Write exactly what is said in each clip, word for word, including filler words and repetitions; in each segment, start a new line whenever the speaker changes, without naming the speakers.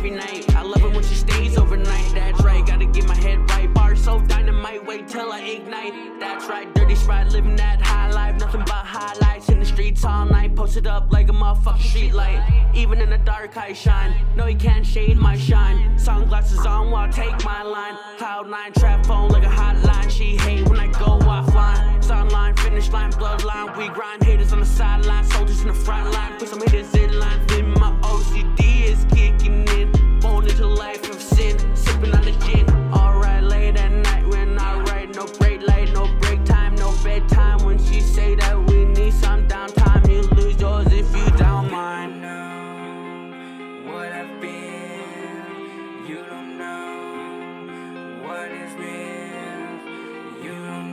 every night. I love it when she stays overnight. That's right, gotta get my head right. Bar so dynamite, wait till I ignite. That's right, dirty sprite, living that high life. Nothing but highlights in the streets all night. Posted up like a motherfucking street light. Even in the dark I shine. No, you can't shade my shine. Sunglasses on while I take my line. Cloud nine, trap phone like a hotline. She hate when I go offline. Sunline, finish line, bloodline. We grind, haters on the sideline, soldiers in the front line. Put some haters in line. Then my O C D is kicking in. Born into life of sin, sipping on the gin. Alright, late at night, we're not right. No break light, no break time, no bedtime. When she say that we need some downtime, you lose yours if you don't mind.
What I've been, you don't know what is real. You don't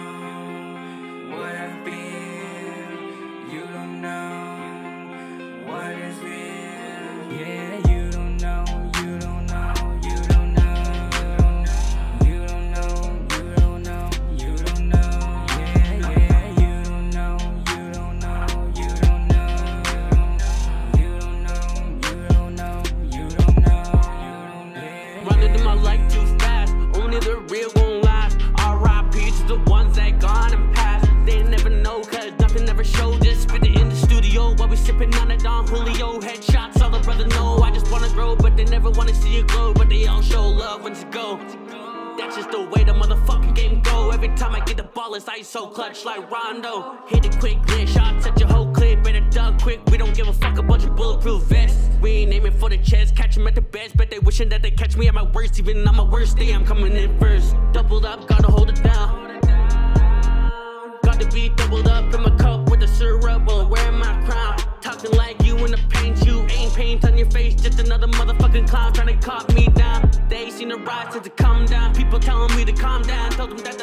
know what I've been. You don't know what is real. Yeah, you don't know. You don't know. You don't know. You don't know. You don't know. You don't know. Yeah, yeah. You don't know. You don't know. You don't know. You don't know. You don't know. You don't know.
Running through my life too fast. Only the real gon' last. R I P to the ones that gone and passed. They never know, cause nothing ever showed. Just spit it in the studio while we sipping on it on Julio. Headshots, all the brothers know. I just wanna grow, but they never wanna see you glow. But they all show love when to go. That's just the way the motherfucking game go. Every time I get the ball, it's ice so clutch like Rondo. Hit it quick, lit shot, touch your whole clip. Better duck quick, we don't give a fuck about your bulletproof vest. We ain't aiming for the chest, catch 'em at the best. Bet they wishing that they catch me at my worst. Even on my worst day, I'm coming in first. Doubled up, gotta hold it down. Got to be doubled up in my cup with the syrup while wearing my crown. Talking like you in the paint, you ain't paint on your face. Just another motherfucking clown trying to cut me down. They ain't seen the rise since it come down. People telling me to calm down, told them that